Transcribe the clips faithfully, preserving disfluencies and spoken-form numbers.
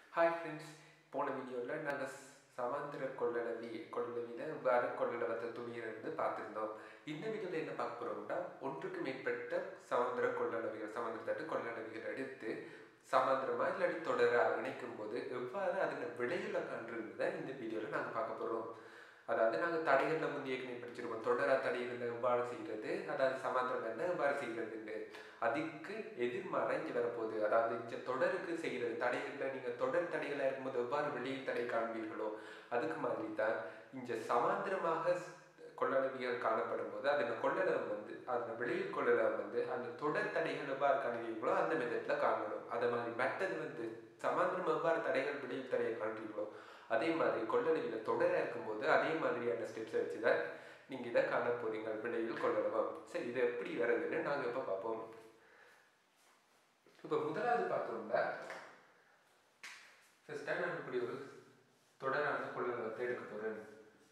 Hi friends, போன வீடியோவில் நாங்கள் சமாந்திர கொள்ளளவி கொள்ளளவியில் வேறு கொள்ளளவத்தை துணியிலிருந்து பார்த்துருந்தோம். இந்த வீடியோவில் என்ன பார்க்க போகிறோம்னா, ஒன்றுக்கு மேற்பட்ட சமாந்திர கொள்ளளவிகள் சமாந்திர தட்டு கொள்ளளவிகள் எடுத்து சமாந்திரமாக இல்லாட்டி தொடர இணைக்கும் போது எவ்வாறு அதில் விளைவுல காண்றதை இந்த வீடியோவில் நாங்கள் பார்க்க போகிறோம். அதாவது நாங்கள் தடைகளில் முந்தைய ஏற்கனவே படிச்சிருக்கோம். தொடரா தடைகளில் எவ்வாறு செய்கிறது, அதாவது சமாந்திரம் எவ்வாறு செய்கிறதுன்னு. அதுக்கு எதிர்மாற இங்கே வரப்போகுது. அதாவது இங்கே தொடருக்கு செய்கிறது தடைகளில் நீங்கள் தொடர் தடைகளாக இருக்கும்போது எவ்வாறு வெளியில் தடை காண்பீர்களோ அதுக்கு மாதிரி தான் இங்கே சமாந்திரமாக கொள்ளளவிகள் காணப்படும் போது அதில் கொள்ளளவு வந்து அந்த வெளியில் கொள்ளளவு வந்து அந்த தொடர் தடைகள் எவ்வாறு காண்பீர்களோ அந்த மெத்தடில் காணணும். அதை மாதிரி மெத்தட் வந்து சமாந்திரம் எவ்வாறு தடைகள் வெளியில் தடையை காண்பீர்களோ அதே மாதிரி கொள்ளளவில் தொடராக இருக்கும்போது அதே மாதிரியான ஸ்டெப்ஸை வச்சு தான் நீங்கள் இதை காண போறீங்க விளைவில் கொள்ளளவம். சரி, இதை எப்படி வருதுன்னு நாங்கள் இப்போ பார்ப்போம். இப்போ முதலாவது பார்த்தோம்னா, ஃபர்ஸ்டா நான் இப்படி ஒரு தொடரான கொள்ளளவத்தை எடுக்க போறேன்.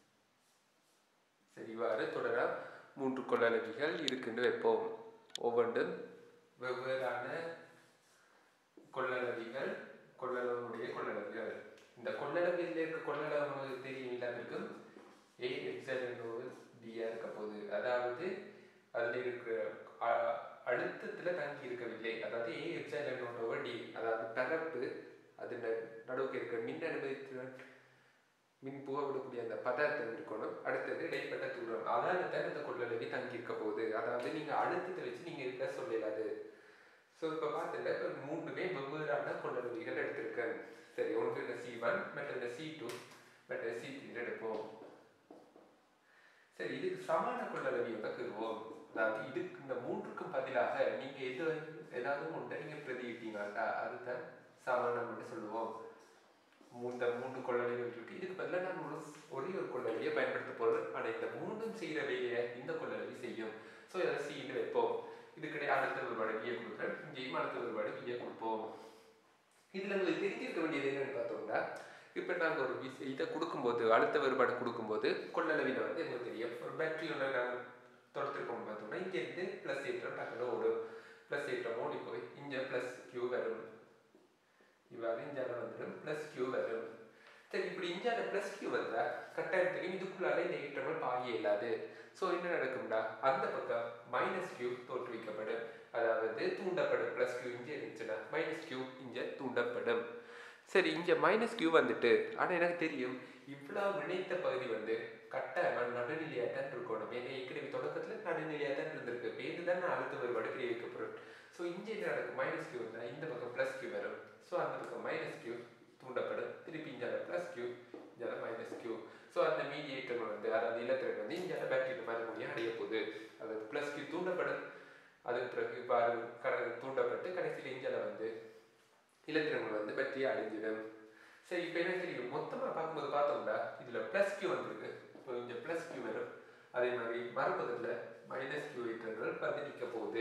சரி, இவ்வாறு தொடரா மூன்று கொள்ளளவிகள் இருக்குன்னு வைப்போம். ஒவ்வொன்றும் வெவ்வேறான கொள்ளளவிகள், கொள்ளளவுடைய கொள்ளளவிகள். இந்த கொள்ளளவில் இருக்க கொள்ளளவு தெரியும் எல்லாருக்கும். ஏ எப்சிலான் டியா இருக்க போகுது. அதாவது அதில் இருக்கிற அழுத்தத்துல தங்கி இருக்கவில்லை. அதாவது ஏ எப்சிலான் ஓவர் டி, அதாவது பரப்பு அது நடுவுக்கு இருக்கிற மின் அனுமதித்திறன் மின் புகவிடக்கூடிய அந்த பதார்த்தம் இருக்கணும். அடுத்தது இடைப்பட்ட தூரம், அதாவது தான் இந்த கொள்ளளவி தங்கி இருக்க போகுது. அதாவது நீங்க அழுத்தத்தை வச்சு நீங்க இருக்க சொல்லலாது. ஸோ இப்போ பார்த்துட்டு இப்போ மூன்றுமே வெவ்வேறான கொள்ளளவிகள் எடுத்திருக்கேன். சரி, ஒன்று இந்த சி ஒன், மற்ற சி டூ, மற்ற சி த்ரீ எடுப்போம். சரி, இதுக்கு சமான கொள்ளளவியோட கருவோம். அதாவது இதுக்கு இந்த மூன்றுக்கும் பதிலாக நீங்க எது ஏதாவது ஒன்றை நீங்க பிரதியிட்டீங்கன்னா அதுதான் சமானம்னு சொல்லுவோம். இந்த மூன்று கொள்ளளவிகள் இருக்கு. இதுக்கு பதிலாக நான் ஒரு ஒரே ஒரு கொள்ளளவியை பயன்படுத்த போறேன். ஆனால் இந்த மூன்றும் செய்கிற வேலையை இந்த கொள்ளளவி செய்யும். ஸோ இதை சீன்னு வைப்போம். இதுக்கிடையே அடுத்த ஒருபாடு வியை கொடுக்குறேன். இங்கேயும் அடுத்த ஒருபாடு வியை கொடுப்போம். இதுல உங்களுக்கு தெரிஞ்சிருக்க வேண்டியது என்னன்னு பார்த்தோம்னா, இப்போ நாங்கள் ஒரு விசை இதை கொடுக்கும்போது அடுத்த வேறுபாடு கொடுக்கும்போது கொள்ளளவில வந்து எங்களுக்கு தெரியும். ஒரு பேட்டரி ஒன்று நாங்கள் தொடுத்துருக்கோம் பார்த்தோம்னா இங்கேருந்து ப்ளஸ் ஏற்றம் டக்குன்னு ஓடும். ப்ளஸ் ஏற்றம் ஓடி போய் இங்கே ப்ளஸ் கியூ வரும். இவ்வாறு இஞ்சால வந்துடும் ப்ளஸ் கியூ வரும். சரி, இப்படி இஞ்சால ப்ளஸ் கியூ வந்தால் கட்டாயம் தெரியும் இதுக்குள்ளால இந்த ஏற்றங்கள் பாய இல்லாது. ஸோ என்ன நடக்கும்டா, அந்த பக்கம் மைனஸ் கியூ தோற்றுவிக்கப்படும். அதாவது தூண்டப்படும். ப்ளஸ் கியூ இங்கே இருந்துச்சுன்னா மைனஸ் கியூ இங்கே தூண்டப்படும். சரி, இங்கே மைனஸ் கியூ வந்துட்டு, ஆனால் எனக்கு தெரியும் இவ்வளோ இணைத்த பகுதி வந்து கட்டாயமாக நடுநிலையாக தான் இருக்கணும். ஏன்னா ஏற்கனவே தொடக்கத்தில் நடுநிலையாக தான் இருந்திருக்கு. பேரு தான் நான் அழுத்த வேறுபாடு தெரிவிக்கப்படும். ஸோ இங்கே என்ன நடக்கும், மைனஸ் கியூ வந்தால் இந்த பக்கம் ப்ளஸ் கியூ வரும். ஸோ அந்த பக்கம் மைனஸ் கியூ தூண்டப்படும். திருப்பி இங்கே ப்ளஸ் கியூ இங்கே மைனஸ் கியூ. ஸோ அந்த மீடியேட்டர்கள் வந்து அதாவது இலத்திரன் வந்து இங்கே பேட்டரி மாதிரி முடிய அடைய போகுது. அதாவது ப்ளஸ் கியூ தூண்டப்படும். அதுக்கு பிறகு இவ்வாறு கட தூண்டப்பட்டு கடைசியில் இஞ்சால வந்து இலத்திரங்கள் வந்து பேட்டரியை அடைஞ்சிடும். சரி, இப்போ என்ன தெரியும், மொத்தமாக பார்க்கும்போது பார்த்தோம்னா இதில் ப்ளஸ் கியூ வந்துருக்கு. இப்போ இங்கே ப்ளஸ் கியூ வரும். அதே மாதிரி மறுபக்கத்தில் மைனஸ் கியூ ஏற்றங்கள் பதினிக்க போகுது.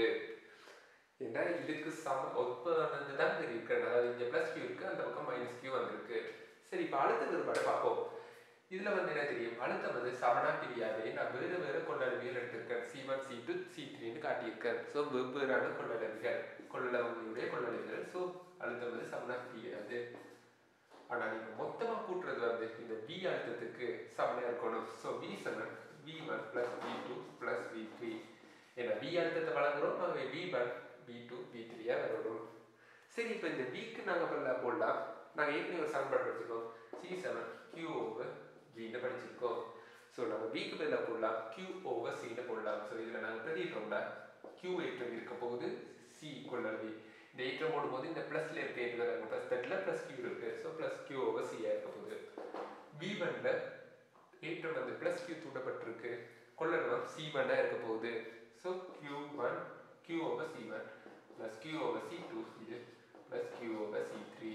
ஏன்னா இதுக்கு சம ஒப்பதானது தான் இருக்கு. அதாவது இங்கே ப்ளஸ் கியூ இருக்குது, அந்த பக்கம் மைனஸ் கியூ வந்திருக்கு. சரி, இப்போ அழுத்த வேறுபாடு பார்ப்போம். இதில் வந்து என்ன தெரியும், அழுத்தம் வந்து சமனா பிரியாதே. நான் வேறு வேறு கொள்ளளவிகள் எடுத்திருக்கேன். C one C two C த்ரீன்னு காட்டியிருக்கேன். ஸோ வெவ்வேறான கொள்ளளவிகள் கொள்ளளவுடைய கொள்ளளவிகள். ஸோ அழுத்தம் வந்து சமனா பிரியாது. ஆனால் நீங்கள் மொத்தமாக கூட்டுறது வந்து இந்த வி அழுத்தத்துக்கு சமனாக இருக்கணும். ஸோ வி சமன் V one plus V two plus V three. ஏன்னா வி அழுத்தத்தை வழங்குறோம், நாங்கள் V one V two V த்ரீயாக வரணும். சரி, இப்போ இந்த விக்கு நாங்கள் பண்ண போடலாம். நாங்கள் ஏற்கனவே ஒரு சமன்பாடு படிச்சிருக்கோம். சி செவன் கியூ ஓவர் ஜின்னு படிச்சிருக்கோம். ஸோ நம்ம விக்கு பதிலாக போடலாம் கியூ ஓவர் சின்னு போடலாம். ஸோ இதில் நாங்கள் பிரதிட்டோம்னா கியூ ஏற்றம் இருக்க போகுது. சி கொள்ளளவி இந்த ஏற்றம் போடும்போது இந்த ப்ளஸ்ல இருக்க ஏற்றம் ப்ளஸ் தட்டில் ப்ளஸ் கியூ இருக்கு. ஸோ ப்ளஸ் கியூ ஓவர் சியாக இருக்க போகுது. வி ஒன்ல ஏற்றம் வந்து ப்ளஸ் கியூ தூண்டப்பட்டிருக்கு. கொள்ளளவம் சி ஒன்னாக இருக்க போகுது. So Q one Q over C one plus Q over C two இது plus Q over C three.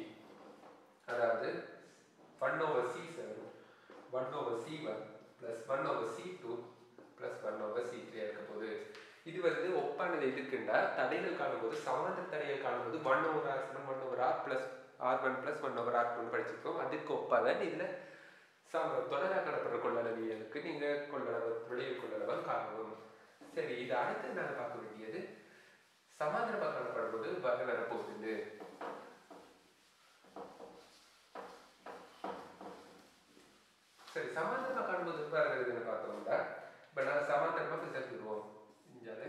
அதாவது one over C seven one over C one plus one over C two plus one over C three இருக்க போகுது. இது வந்து ஒப்பானது எதுக்குண்டா, தடைகள் காணும்போது சமாந்தர தடைகள் காணும்போது one over R seven one over R plus R one plus one over R டூன்னு படிச்சிருக்கோம். அதுக்கு ஒப்பாதான் இதில் சம தொடராக காணப்படுற கொள்ளளவிகளுக்கு நீங்கள் கொள்ளளவு விளைவு கொள்ளளவம் காணணும். சரி, இது அடுத்து நாங்கள் பார்க்க வேண்டியது சமாந்தரமாக காணப்படும்போது வர வரப்போகுது. சமாந்தரமாக காணும்போது எவ்வாறு வருதுன்னு பார்த்தோம்னா இப்போ நாங்கள் சமாந்தரமாக ஃபிசர் சொல்லுவோம் இஞ்சால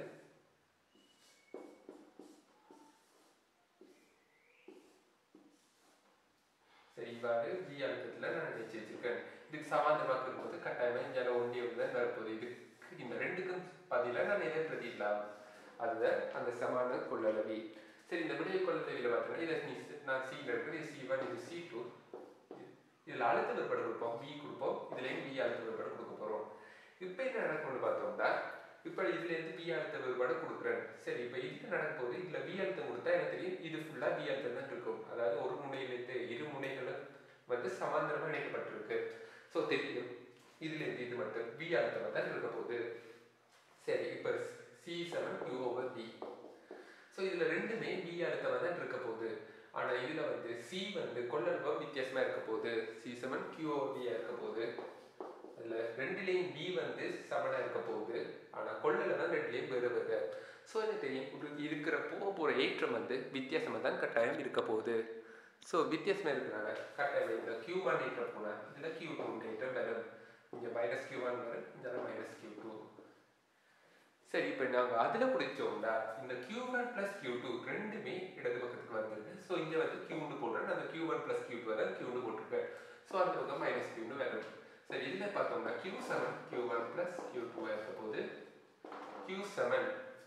சரி இவ்வாறு வி அழுத்தத்தில் நான் நினைச்சு வச்சிருக்கேன். இதுக்கு சமாந்தரமாக இருக்கும்போது கட்டாயமாக இஞ்சால ஒன்றிய தான் வரப்போகுது. இதுக்கு இந்த ரெண்டுக்கும் பதிலாக நான் எதை பிரதிடலாம், அதுதான் அந்த சமான கொள்ளளவி. சரி இந்த விடைய கொள்ளளவியில் பார்த்தோம்னா இதை நீ நான் சியில் இருக்குது, இது சி ஒன், இது சி டூ. இதில் அழுத்த வேறுபாடு கொடுப்போம், வி கொடுப்போம், இதுலேயும் வி அழுத்த வேறுபாடு கொடுக்க போகிறோம். இப்போ என்ன நடக்கும்னு பார்த்தோம்னா இப்போ இதுலேருந்து வி அழுத்த வேறுபாடு கொடுக்குறேன். சரி இப்போ இதுக்கு நடக்கும்போது இதில் வி அழுத்தம் கொடுத்தா எனக்கு தெரியும் இது ஃபுல்லாக வி அழுத்தம் தான் இருக்கும். அதாவது ஒரு முனையிலேருந்து இரு முனைகளும் வந்து சமாந்தரமாக இணைக்கப்பட்டிருக்கு. ஸோ தெரியும் இதுலேருந்து இது மட்டும் வி அழுத்தம் தான் இருக்க போகுது. சரி இப்போ C seven Q over V. So இதில் ரெண்டுமே வி அழுத்தம் தான் இருக்க போகுது. ஆனால் இதில் வந்து சி வந்து கொள்ளளவு வித்தியாசமாக இருக்க போகுது. சி செவன் கியூ ஓவர் வியாக இருக்க போகுது. அதில் ரெண்டுலேயும் வி வந்து சமனாக இருக்க போகுது. ஆனால் கொள்ளளவு ரெண்டுலேயும் வேறு வேறு. ஸோ எனக்கு தெரியும் இருக்கிற போக போகிற ஏற்றம் வந்து வித்தியாசமாக தான் கட்டாயம் இருக்க போகுது. ஸோ வித்தியாசமாக இருக்கிறனால கட்டாயம் இந்த கியூ ஒன் ஏற்றம் போனால் இதில் கியூ டூ ஏற்றம் வரும். இங்கே மைனஸ் கியூ ஒன் வரும், இங்கே மைனஸ் கியூ டூ. சரி இப்போ நாங்கள் அதில் பிடிச்சோம்னா இந்த Q one plus Q two ரெண்டுமே இடது பக்கத்துக்கு வந்துருக்கு. ஸோ இங்கே வந்து கியூ ஒன்று போடுறேன், அந்த Q one plus Q two வர கியூ ஒன்று போட்டிருக்கேன். ஸோ அந்த பக்கம் மைனஸ் கியூ ஒன்று வரும். சரி இதில் பார்த்தோம்னா Q seven Q one plus Q two இருக்க போது Q seven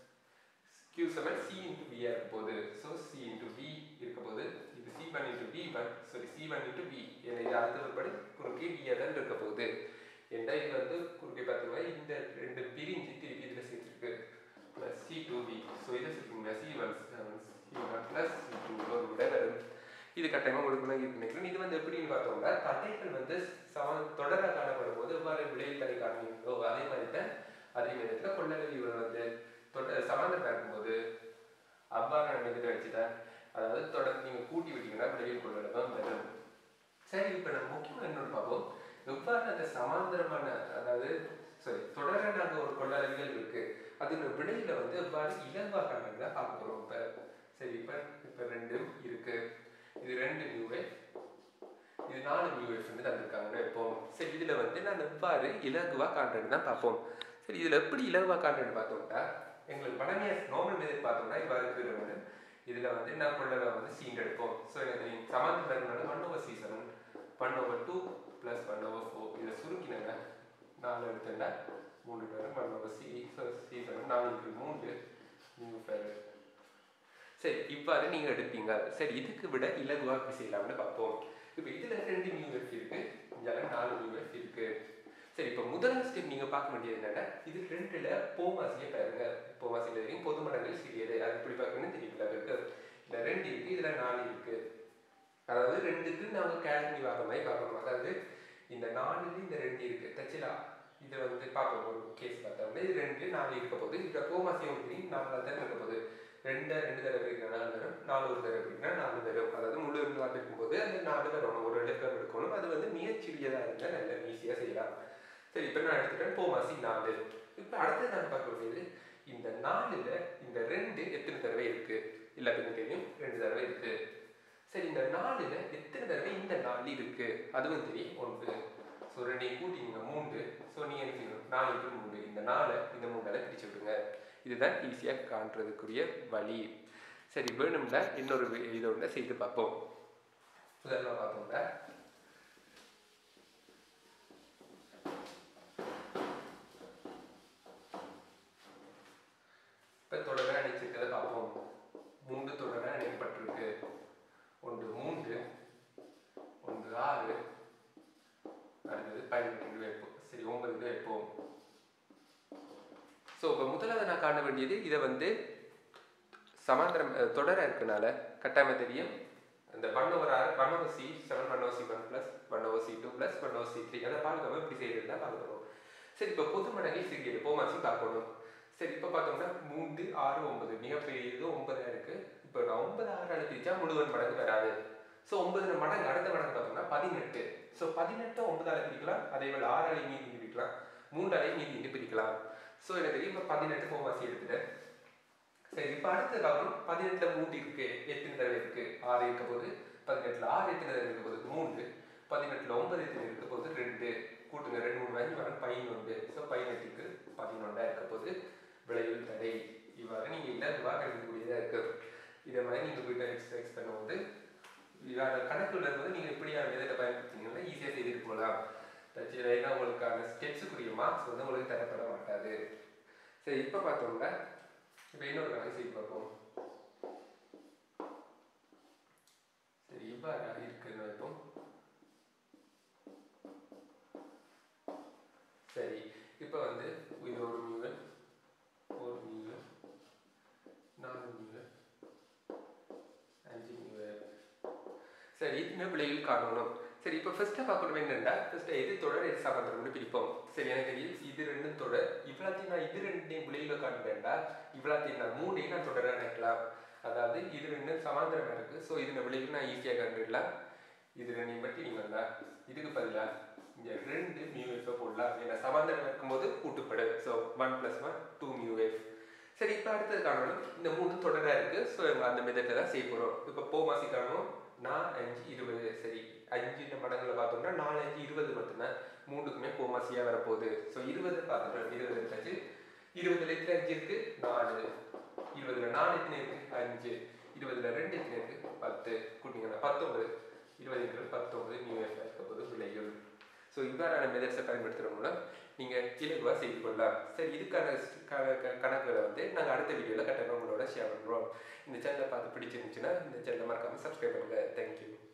Q seven C into வியாக இருக்க போகுது. ஸோ சி இன்ட்டு வி இருக்க போது. இது C one into V one, sorry C one into V. ஏன்னா இது அடுத்த ஒருபடி குறுக்கே வியாக தான் இருக்க போகுது. ஏன்னா இது வந்து குறுக்கே பார்த்தோம்னா இந்த ரெண்டு பிரிஞ்சு திருப்பி இதில் சேர்த்துருக்கு plus C two V. So இதை சேர்த்துக்கோங்க C one seven C one plus C two ஒரு விட வரும். இது கட்டாயமாக கொடுக்கணும் இது நினைக்கிறேன். இது வந்து எப்படின்னு பார்த்தோம்னா தட்டைகள் வந்து சம தொடராக காணப்படும் போது எவ்வாறு விளைவு தனி காணுங்களோ அதே மாதிரி தான் அதே நேரத்தில் கொள்ளளவு வந்து தொட சமாந்தரமாக இருக்கும்போது அவ்வாறு நினைக்கிற வச்சுதான் அதாவது தொடர்ந்து நீங்கள் கூட்டி விட்டீங்கன்னா விளைவு கொள்ளளவு வரும். சரி இப்போ நம்ம முக்கியமாக இன்னொன்று பார்ப்போம். எவ்வாறு அந்த சமாந்தரமான அதாவது சாரி தொடரான ஒரு கொள்ளளவுகள் இருக்கு அதோட விடையில வந்து எவ்வாறு இலகுவாக காணுங்களா பார்க்க போகிறோம். இப்போ சரி இப்போ இப்போ ரெண்டும் இருக்கு, இது ரெண்டு நியூவேவ், இது நாலு நியூவேவ் வந்து தந்திருக்காங்க. இப்போ சரி இதில் வந்து நான் எவ்வாறு இலகுவாக காண்றேன்னு தான் பார்ப்போம். சரி இதில் எப்படி இலகுவாக காண்றேன்னு பார்த்தோம்னா எங்களுக்கு பழமையாக நார்மல் மெத்தட் பார்த்தோம்னா இவ்வாறு இருக்கிற இதில் வந்து நான் கொள்ளளவை வந்து சீன் எடுப்போம். ஸோ எனக்கு சமாந்தரம் one over C seven one over two plus one over four இதை சுருக்கினாங்க நாலு எடுத்துட்டா மூணு பேரும் one over C C seven நாலு இருக்கு மூணு நியூ பேர். சரி இவ்வாறு நீங்கள் எடுப்பீங்க. சரி இதுக்கு விட இலகுவாக எப்படி செய்யலாம்னு பார்ப்போம். இப்போ இதில் ரெண்டு நியூ எஃப் இருக்கு, இங்கே நாலு நியூ எஃப் இருக்கு. சரி இப்போ முதல் ஸ்டெப் நீங்கள் பார்க்க வேண்டியது என்னன்னா இது ரெண்டுல போமாசியை பாருங்க. போமாசியில் வரைக்கும் பொது மடங்கள் சிறியது அது எப்படி பார்க்கணும்னு தெரியல இருக்கு. இல்லை ரெண்டு இருக்கு, இதில் நாலு இருக்கு. அதாவது ரெண்டுக்கு நாங்கள் கேல்குலி பார்க்குற மாதிரி பார்க்கணும். அதாவது இந்த நாலுல இந்த ரெண்டு இருக்கு தச்சிலா இதை வந்து பார்ப்போம். ஒரு கேஸ் பார்த்தோம்னா இது ரெண்டு நாலு இருக்க போகுது. இப்போ போமாசியம் தெரியும் நாலு தான் இருக்க போகுது. ரெண்டு ரெண்டு தடவை பிரிக்கிற நாலு வரும், நாலு ஒரு தடவை பிரிக்கிற நாலு வரும். அதாவது முழு நாலு இருக்கும்போது அந்த நாலு வரணும், ஒரு இலக்கம் எடுக்கணும். அது வந்து மிகச்சிறியதாக இருந்தால் நல்ல ஈஸியாக செய்யலாம். சரி இப்போ நான் எடுத்துட்டேன் போமாசி நாலு. இப்போ அடுத்து நான் பார்க்க வேண்டியது இந்த நாலுல இந்த ரெண்டு எத்தனை தடவை இருக்கு எல்லாத்துக்கும் தெரியும், ரெண்டு தடவை இருக்கு. சரி இந்த நாலுல எத்தனை தடவை இந்த நாலு இருக்கு அதுவும் தெரியும் ஒன்று. ஸோ ரெண்டையும் கூட்டிங்க மூன்று. ஸோ நீங்கள் என்ன செய்யணும் நாலு இருக்கு மூணு, இந்த நாலு இந்த மூணால பிரிச்சு விடுங்க. இதுதான் ஈஸியாக காண்றதுக்குரிய வழி. சரி வேணும்னா இன்னொரு இதை ஒன்று செய்து பார்ப்போம். முதல்ல பார்த்தோம்னா இப்போ தொடர அணைச்சிருக்கிறத பார்ப்போம். மூன்று தொடர அணைக்கப்பட்டிருக்கு. ஒன்று மூன்று, ஒன்று ஆறு, அடுத்தது பதினெட்டு வைப்போம். சரி ஒன்பது வைப்போம். ஸோ இப்போ முதலாவது நான் காண வேண்டியது இதை வந்து சமாந்தரம் தொடர இருக்கனால கட்டாயமாக தெரியும் அந்த ஒன் ஓவர் ஆறு one over C seven one over C one plus one over C two plus one over C three அதை பார்க்கணும். இப்படி செய்யறது தான் பார்க்கணும். சரி இப்போ பொது மடங்கில் சிறியது போமாசி பார்க்கணும். சரி இப்போ பார்த்தோம்னா மூன்று ஆறு ஒன்பது மிகப்பெரியது ஒன்பதாக இருக்குது. இப்போ நான் ஒன்பது ஆறு அனுப்பிச்சா முழுவன் மடங்கு வராது. ஸோ ஒன்பது மடங்கு அடுத்த மடங்கு பார்த்தோம்னா பதினெட்டு. ஸோ பதினெட்டு ஒன்பதால் பிரிக்கலாம், அதே போல் ஆறு அலை மீதி பிரிக்கலாம், மூன்று அலை மீதி பிரிக்கலாம். ஸோ எனக்கு தெரியும் இப்போ பதினெட்டு போமாசி எடுத்துட்டேன். சரி இப்போ அடுத்த பார்க்கணும் பதினெட்டில் மூன்று இருக்கு எத்தனை தடவை இருக்கு ஆறு இருக்க போது, பதினெட்டில் ஆறு எத்தனை தடவை இருக்க போது மூன்று, பதினெட்டில் ஒன்பது எத்தனை இருக்க போது ரெண்டு. கூட்டுங்க ரெண்டு மூணு வாங்கி வர பதினொன்று. ஸோ பதினெட்டுக்கு பதினொன்றா இருக்க போது விளைவில் தடை. இவ்வாறு நீங்கள் இல்லாதவாக கணிக்கக்கூடியதாக இருக்குது. இதை மாதிரி நீங்கள் வீட்டை எக்ஸ்பிரஸ் பண்ணும்போது இவ்வாறு கணக்குள்ள இருக்கும்போது நீங்கள் இப்படியான மெத்தடை பயன்படுத்தினீங்கன்னா ஈஸியாக செய்துட்டு போகலாம். ஏன்னா உங்களுக்கான ஸ்டெப்ஸுக்குரிய மார்க்ஸ் வந்து உங்களுக்கு தரப்பட மாட்டாது. சரி, இப்போ பார்த்தோம்னா இப்போ இன்னொரு கணக்கு செய்து பார்ப்போம். சரி, இவ்வாறு இருக்குன்னு வைப்போம். சரி, இப்போ வந்து இது ஒரு மியூவல், ஒரு மியூவல், நாலு மியூவல், அஞ்சு மியூவல். சரி, இன்னும் விளைவில் காணணும். சரி, இப்போ ஃபர்ஸ்ட்டாக பார்க்கணும் என்னென்னா ஃபர்ஸ்ட்டு எது தொடர் எது சமாந்தரம்னு பிரிப்போம். சரி, எனக்கு தெரியும் இது ரெண்டும் தொடர். இவ்வளோத்தையும் நான் இது ரெண்டையும் விளைவில் காண்பேன்டா இவ்வளோத்தையும் நான் மூணையும் நான் தொடராக நினைக்கலாம். அதாவது இது ரெண்டும் சமாந்தரமாக இருக்குது. ஸோ இது விளைவில் நான் ஈஸியாக கண்டுடலாம். இது ரெண்டையும் பற்றி நீங்கள் தான் இதுக்கு பதிலாக இங்கே ரெண்டு மியூ எஃப் போடலாம். ஏன்னா சமாந்தரம் இருக்கும்போது கூட்டுப்படு. So one plus one two mu F. சரி, இப்போ அடுத்தது காணணும் இந்த மூணு தொடராக இருக்குது. ஸோ அந்த மெத்தடில் தான் செய்ய போகிறோம். இப்போ போமாசி காணணும் நாலு அஞ்சு இருபது. சரி, அஞ்சு மடங்களில் பார்த்தோம்னா நாலு அஞ்சு இருபது மட்டும்தான். மூணுக்குமே போமாசியாக வரப்போகுது. ஸோ இருபது பார்த்துட்டோம். இருபது இருக்காச்சு. இருபதுல எத்தனை அஞ்சு இருக்குது? நாலு. இருபதுல நாலு எத்தனை இருக்குது? அஞ்சு. இருபதுல ரெண்டு எத்தனை இருக்குது? பத்து. கூட்டிங்கன்னா பத்தொன்பது. இருபது பத்தொன்பது நியூ எஃப் இருக்க போது விளையும். ஸோ இவ்வாறான மெத்தட்ஸை பயன்படுத்துகிற மூலம் நீங்கள் இலகுவாக செய்து கொள்ளலாம். சரி, இதுக்கான கணக்குகளை வந்து நாங்கள் அடுத்த வீடியோவில் கட்டாயம் உங்களோட ஷேர் பண்ணுறோம். இந்த சேனலை பார்த்து பிடிச்சிருந்துச்சுன்னா இந்த சேனலை மறக்காமல் சப்ஸ்கிரைப் பண்ணுங்கள். தேங்க்யூ.